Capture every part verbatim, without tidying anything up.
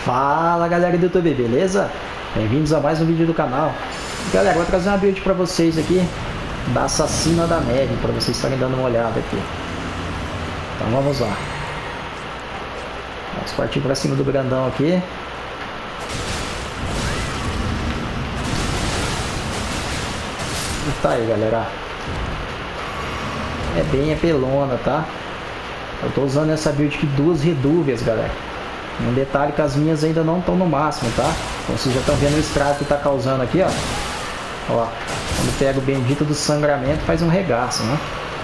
Fala galera do YouTube, beleza? Bem-vindos a mais um vídeo do canal. Galera, vou trazer uma build pra vocês aqui da Assassina da Neve, pra vocês estarem dando uma olhada aqui. Então vamos lá. Vamos partir pra cima do grandão aqui. E tá aí, galera. É bem apelona, tá? Eu tô usando essa build aqui, duas redúvias, galera. Um detalhe que as minhas ainda não estão no máximo, tá? Então vocês já estão vendo o estrago que tá causando aqui, ó. Ó, quando pega o bendito do sangramento, faz um regaço, né?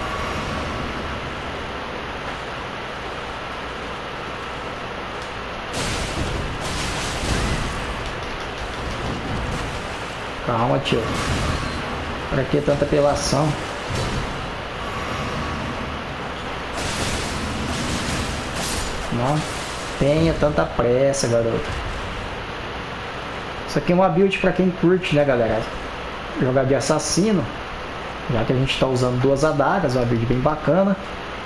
Calma, tio. Pra que tanta apelação? Não tenha tanta pressa, garoto. Isso aqui é uma build pra quem curte, né, galera? Jogar de assassino. Já que a gente tá usando duas adagas, uma build bem bacana.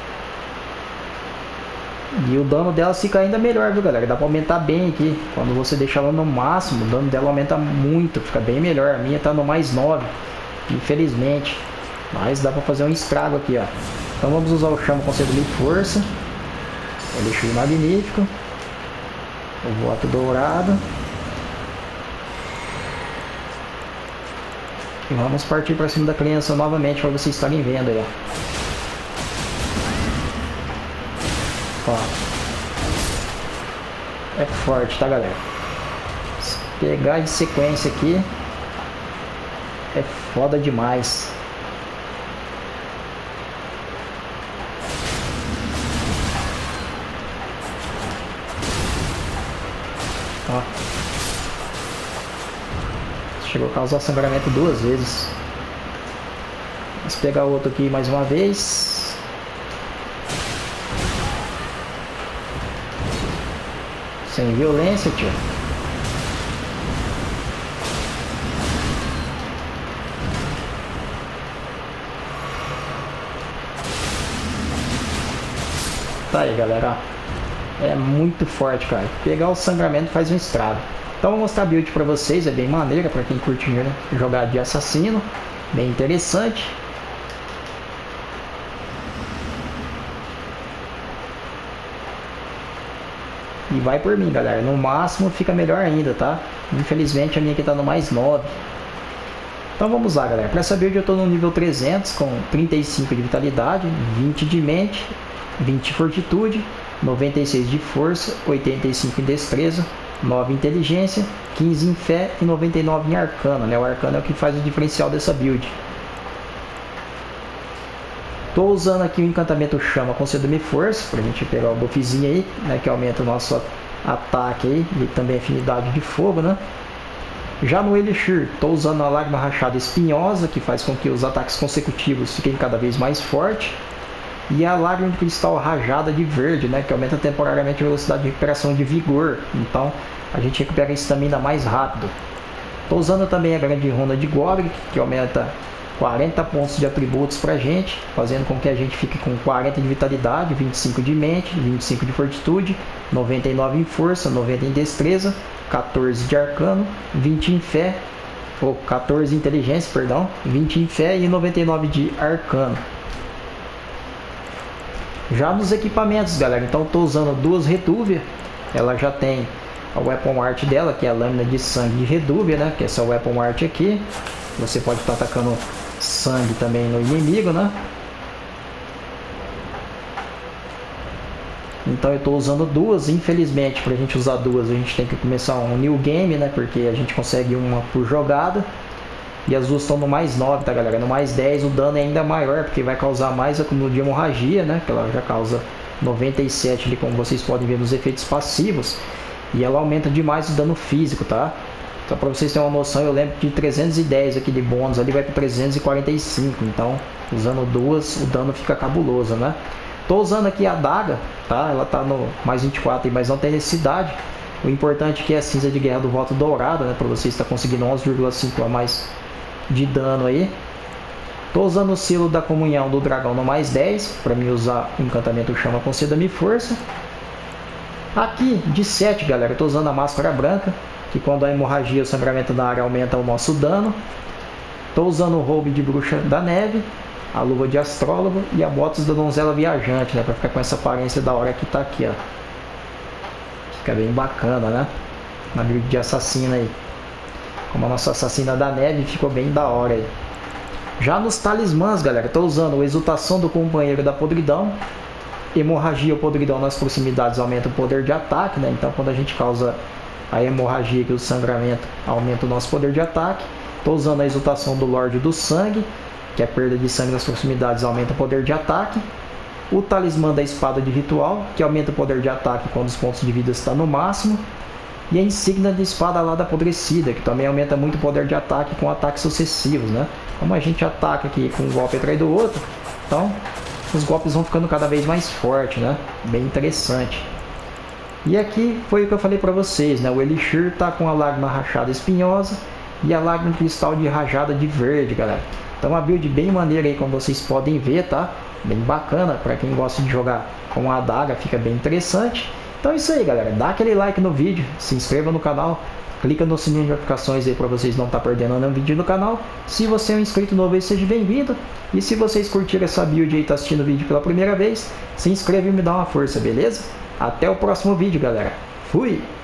E o dano dela fica ainda melhor, viu, galera? Dá pra aumentar bem aqui. Quando você deixa ela no máximo, o dano dela aumenta muito, fica bem melhor. A minha tá no mais nove, infelizmente. Mas dá pra fazer um estrago aqui, ó. Então vamos usar o chama concedo de força. Elixir magnífico. O voto dourado. E vamos partir para cima da criança novamente para vocês estarem vendo aí, ó. Ó. É forte, tá, galera? Se pegar em sequência aqui, é foda demais. Ó. Chegou a causar sangramento duas vezes. Vamos pegar outro aqui mais uma vez. Sem violência, tio. Tá aí, galera. É muito forte, cara. Pegar o sangramento faz um estrago. Então vou mostrar a build pra vocês, é bem maneira pra quem curte, né, jogar de assassino. Bem interessante. E vai por mim, galera. No máximo fica melhor ainda, tá? Infelizmente a minha aqui tá no mais nove. Então vamos lá, galera. Pra essa build eu tô no nível trezentos com trinta e cinco de vitalidade, vinte de mente, vinte de fortitude, noventa e seis de força, oitenta e cinco em destreza, nove em inteligência, quinze em fé e noventa e nove em arcana, né? O arcana é o que faz o diferencial dessa build. Tô usando aqui o encantamento chama conceda-me força, pra gente pegar o buffzinho aí, né? Que aumenta o nosso ataque aí e também afinidade de fogo, né? Já no elixir, tô usando a lágrima rachada espinhosa, que faz com que os ataques consecutivos fiquem cada vez mais fortes. E a lágrima de cristal rajada de verde, né, que aumenta temporariamente a velocidade de recuperação de vigor. Então a gente recupera a estamina mais rápido. Estou usando também a grande runa de Godric, que aumenta quarenta pontos de atributos pra gente, fazendo com que a gente fique com quarenta de vitalidade, vinte e cinco de mente, vinte e cinco de fortitude, noventa e nove em força, noventa em destreza, quatorze de arcano, vinte em fé, ou quatorze em inteligência, perdão, vinte em fé e noventa e nove de arcano. Já nos equipamentos, galera, então estou usando duas redúvias. Ela já tem a weapon art dela, que é a lâmina de sangue de redúvia, né? Que é essa weapon art aqui. Você pode estar atacando sangue também no inimigo, né? Então eu estou usando duas. Infelizmente, para a gente usar duas, a gente tem que começar um new game, né? Porque a gente consegue uma por jogada. E as duas estão no mais nove, tá, galera? No mais dez o dano é ainda maior, porque vai causar mais acúmulo de hemorragia, né? Que ela já causa noventa e sete ali, como vocês podem ver nos efeitos passivos. E ela aumenta demais o dano físico, tá? Só pra vocês terem uma noção, eu lembro de trezentos e dez aqui de bônus, ali vai para trezentos e quarenta e cinco. Então, usando duas, o dano fica cabuloso, né? Tô usando aqui a adaga, tá? Ela tá no mais vinte e quatro, mas não tem necessidade. O importante aqui é a cinza de guerra do voto dourado, né? Pra vocês estar conseguindo onze vírgula cinco a mais de dano aí. Tô usando o selo da comunhão do dragão no mais dez, para mim usar o encantamento chama conceda-me força. Aqui de sete, galera, eu tô usando a máscara branca, que quando a hemorragia e o sangramento da área aumenta o nosso dano. Tô usando o robe de bruxa da neve, a luva de astrólogo e a botas da donzela viajante, né, para ficar com essa aparência da hora que tá aqui, ó. Fica bem bacana, né? Na build de assassina aí. Como a nossa assassina da neve, ficou bem da hora aí. Já nos talismãs, galera, tô usando a exultação do companheiro da podridão. Hemorragia ou podridão nas proximidades aumenta o poder de ataque, né? Então quando a gente causa a hemorragia e o sangramento, aumenta o nosso poder de ataque. Tô usando a exultação do Lorde do Sangue, que é a perda de sangue nas proximidades, aumenta o poder de ataque. O talismã da espada de ritual, que aumenta o poder de ataque quando os pontos de vida estão no máximo. E a insígnia de espada lá da apodrecida, que também aumenta muito o poder de ataque com ataques sucessivos, né? Como a gente ataca aqui com um golpe atrás do outro, então os golpes vão ficando cada vez mais fortes, né? Bem interessante. E aqui foi o que eu falei para vocês, né? O Elixir tá com a lágrima rachada espinhosa e a lágrima cristal de rajada de verde, galera. Então uma build bem maneira aí, como vocês podem ver, tá? Bem bacana, para quem gosta de jogar com a adaga, fica bem interessante. Então é isso aí, galera. Dá aquele like no vídeo, se inscreva no canal, clica no sininho de notificações aí para vocês não estar tá perdendo nenhum vídeo no canal. Se você é um inscrito novo aí, seja bem-vindo. E se vocês curtiram essa build aí e tá assistindo o vídeo pela primeira vez, se inscreva e me dá uma força, beleza? Até o próximo vídeo, galera. Fui!